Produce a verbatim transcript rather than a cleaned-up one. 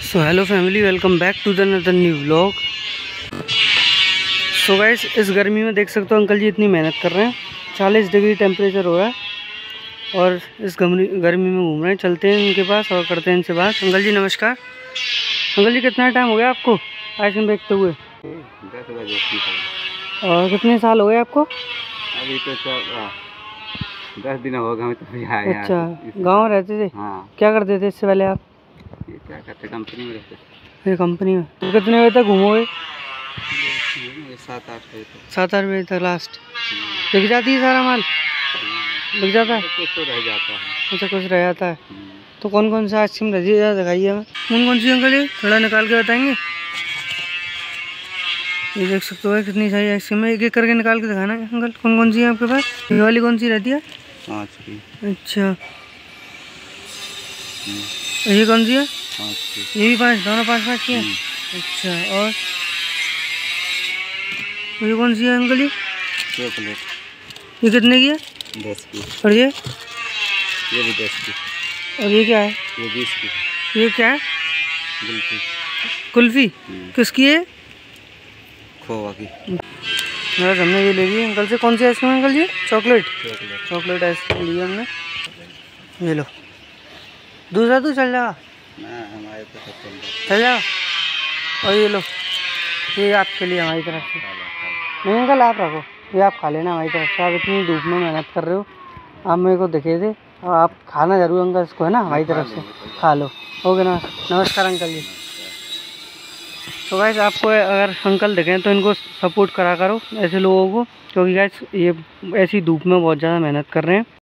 So hello family, welcome back to the another new vlog. So guys, इस गर्मी में देख सकते हो अंकल जी इतनी मेहनत कर रहे हैं। चालीस डिग्री टेम्परेचर हो रहा है और इस गर्मी में घूम रहे हैं। चलते हैं इनके पास और करते हैं इनसे बात। अंकल जी नमस्कार। अंकल जी कितना टाइम हो गया आपको आइसक्रीम बेचते हुए? दस बजे। और कितने साल हो गए आपको? अभी तो सब दस दिन हो गए तो आए। अच्छा, गाँव रहते थे? हाँ। क्या करते थे इससे पहले आप? ये क्या करते, कंपनी में रहते ये कंपनी में। तो कितने बजे तक घूमोगे? सात आठ बजे तक। सात आठ बजे तक लास्ट। बिक जाती है सारा माल? बिक जाता है? कुछ तो रह जाता है। अच्छा, कुछ रह जाता है। तो कौन कौन सा आइसक्रीम रही है दिखाइए हमें। कौन कौन सी अंकल ये थोड़ा निकाल के बताएंगे? ये देख सकते हो कितनी सारी आइसक्रीम है। एक एक करके निकाल के दिखाना है अंकल। कौन कौन सी है आपके पास? ये वाली कौन सी रहती है? पाँच की। अच्छा, ये कौन सी है? पाँच की। ये भी पाँच, दोनों पाँच पाँच की है। अच्छा, और ये कौन सी है अंकल जी? चॉकलेट। ये कितने की है? दस की। और ये? ये भी दस की। और ये क्या है? ये बीस की। ये क्या है? कुल्फी। कुल्फी किसकी है? खोवा की। बस हमने ये ले ली अंकल से। कौन सी ice cream uncle ji? Chocolate. Chocolate chocolate ice cream ली हमने। ये लो। दूसरा तो चल जाएगा? ना, हमारे तो सब चल रहा। चल जाओ। और ये लो, ये आपके लिए हमारी तरफ से। नहीं अंकल, आप रखो, ये आप खा लेना हमारी तरफ से। आप इतनी धूप में मेहनत कर रहे हो, आप मेरे को दिखे थे और आप खाना जरूर अंकल इसको, है ना, हमारी तरफ से खा लो। ओके ना, नमस्कार अंकल जी। तो गाइस, आपको अगर अंकल दिखें तो इनको सपोर्ट करा करो ऐसे लोगों को, क्योंकि गाइस ये ऐसी धूप में बहुत ज़्यादा मेहनत कर रहे हैं।